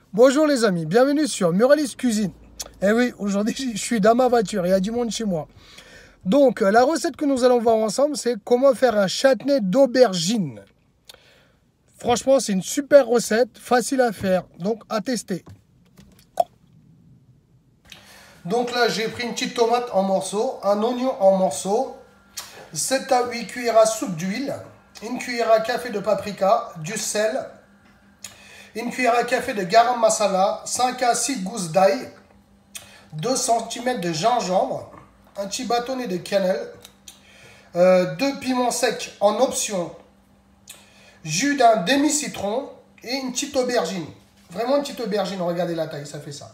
Bonjour les amis, bienvenue sur Muralis Cuisine. Eh oui, aujourd'hui je suis dans ma voiture, il y a du monde chez moi. Donc la recette que nous allons voir ensemble, c'est comment faire un châtenay d'aubergine. Franchement, c'est une super recette, facile à faire, donc à tester. Donc là, j'ai pris une petite tomate en morceaux, un oignon en morceaux, 7 à 8 cuillères à soupe d'huile, une cuillère à café de paprika, du sel, une cuillère à café de garam masala, 5 à 6 gousses d'ail, 2 cm de gingembre, un petit bâtonnet de cannelle, 2 piments secs en option, jus d'un demi-citron et une petite aubergine. Vraiment une petite aubergine, regardez la taille, ça fait ça.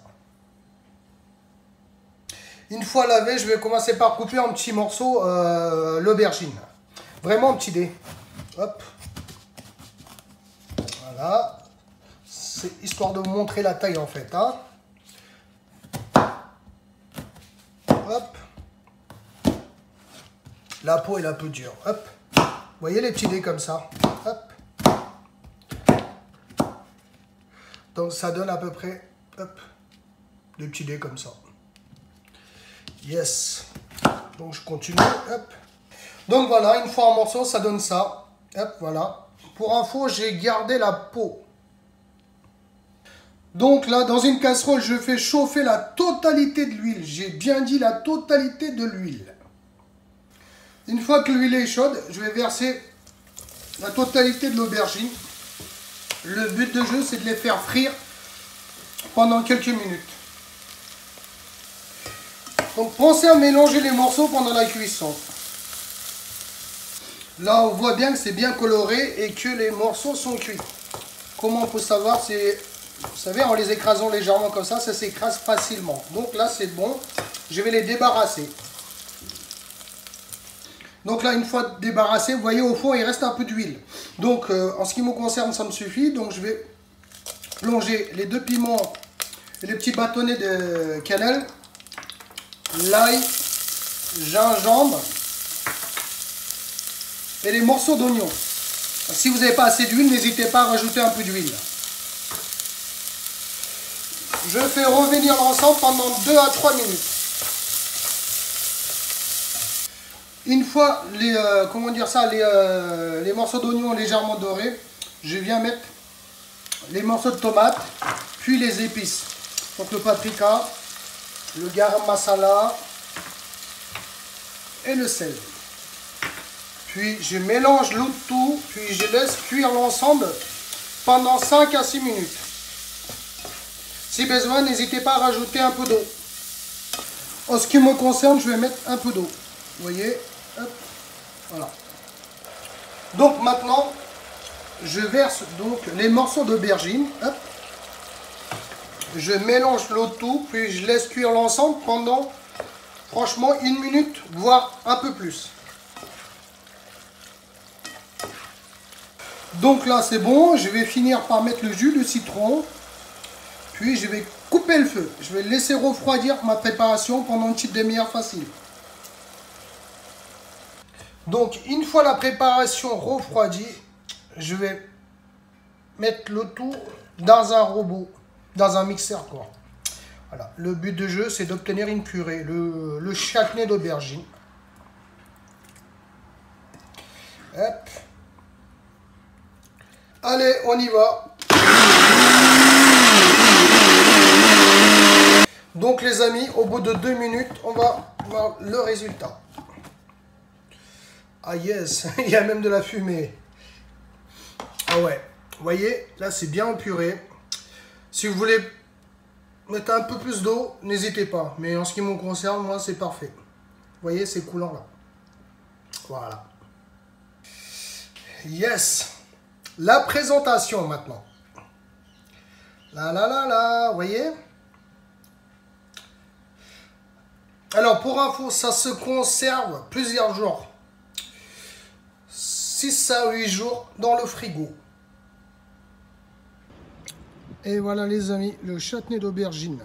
Une fois lavé, je vais commencer par couper en petits morceaux l'aubergine. Vraiment en petits dés. Hop. Voilà. C'est histoire de vous montrer la taille en fait. Hein. Hop. La peau est un peu dure. Hop. Vous voyez les petits dés comme ça. Hop. Donc ça donne à peu près hop, des petits dés comme ça. Yes. Donc je continue. Hop. Donc voilà, une fois en morceaux, ça donne ça. Hop, voilà. Pour info, j'ai gardé la peau. Donc là, dans une casserole, je fais chauffer la totalité de l'huile. J'ai bien dit la totalité de l'huile. Une fois que l'huile est chaude, je vais verser la totalité de l'aubergine. Le but de jeu, c'est de les faire frire pendant quelques minutes. Donc pensez à mélanger les morceaux pendant la cuisson. Là, on voit bien que c'est bien coloré et que les morceaux sont cuits. Comment on peut savoir? C'est, vous savez, en les écrasant légèrement comme ça s'écrase facilement. Donc là, c'est bon. Je vais les débarrasser. Donc là, une fois débarrassé, vous voyez, au fond, il reste un peu d'huile. Donc, en ce qui me concerne, ça me suffit. Donc, je vais plonger les 2 piments et les petits bâtonnets de cannelle, l'ail, gingembre et les morceaux d'oignon. Si vous n'avez pas assez d'huile, n'hésitez pas à rajouter un peu d'huile. Je fais revenir l'ensemble pendant 2 à 3 minutes. Une fois les, comment dire ça, les morceaux d'oignon légèrement dorés, je viens mettre les morceaux de tomate, puis les épices. Donc le paprika, le garam masala et le sel. Puis je mélange le tout, puis je laisse cuire l'ensemble pendant 5 à 6 minutes. Si besoin, n'hésitez pas à rajouter un peu d'eau. En ce qui me concerne, je vais mettre un peu d'eau. Vous voyez, hop, voilà. Donc maintenant, je verse donc les morceaux d'aubergine. Je mélange le tout, puis je laisse cuire l'ensemble pendant, franchement, 1 minute, voire un peu plus. Donc là, c'est bon. Je vais finir par mettre le jus de citron. Puis je vais couper le feu. Je vais laisser refroidir ma préparation pendant une petite demi-heure facile. Donc, une fois la préparation refroidie, je vais mettre le tout dans un robot, dans un mixeur quoi. Voilà. Le but de jeu, c'est d'obtenir une purée, le châtenay d'aubergine. Hop. Allez, on y va. Donc les amis, au bout de 2 minutes, on va voir le résultat. Ah yes, il y a même de la fumée. Ah ouais, vous voyez, là c'est bien épuré. Si vous voulez mettre un peu plus d'eau, n'hésitez pas. Mais en ce qui me concerne, moi c'est parfait. Vous voyez, c'est coulant là. Voilà. Yes. La présentation maintenant. Là, vous voyez? Alors pour info, ça se conserve plusieurs jours. 6 à 8 jours dans le frigo. Et voilà les amis, le châtenay d'aubergine.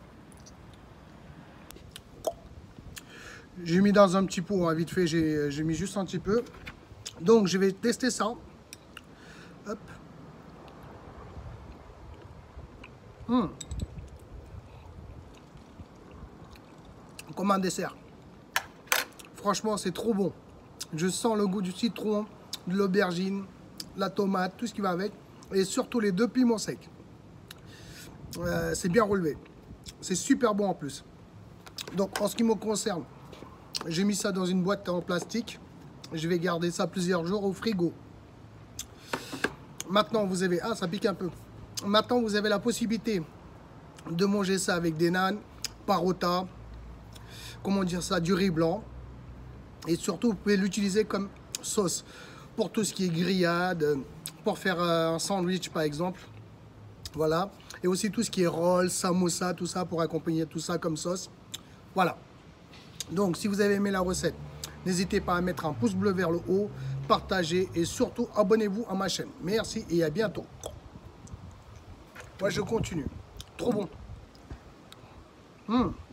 J'ai mis dans un petit pot, hein, vite fait, j'ai mis juste un petit peu. Donc je vais tester ça. Hop. Comme un dessert. Franchement, c'est trop bon. Je sens le goût du citron, de l'aubergine, la tomate, tout ce qui va avec. Et surtout les 2 piments secs. C'est bien relevé. C'est super bon en plus. Donc en ce qui me concerne, j'ai mis ça dans une boîte en plastique. Je vais garder ça plusieurs jours au frigo. Maintenant vous avez... Ah, ça pique un peu. Maintenant vous avez la possibilité de manger ça avec des nanes, parota, comment dire ça, du riz blanc. Et surtout vous pouvez l'utiliser comme sauce pour tout ce qui est grillade, pour faire un sandwich par exemple. Voilà. Et aussi tout ce qui est roll, samosa, tout ça pour accompagner tout ça comme sauce. Voilà. Donc si vous avez aimé la recette, n'hésitez pas à mettre un pouce bleu vers le haut, partagez et surtout abonnez-vous à ma chaîne. Merci et à bientôt. Moi je continue. Trop bon.